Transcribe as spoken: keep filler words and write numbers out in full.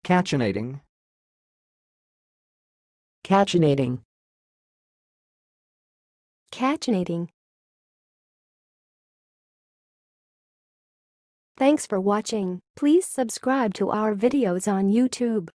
Cachinnating. Cachinnating. Cachinnating. Thanks for watching. Please subscribe to our videos on YouTube.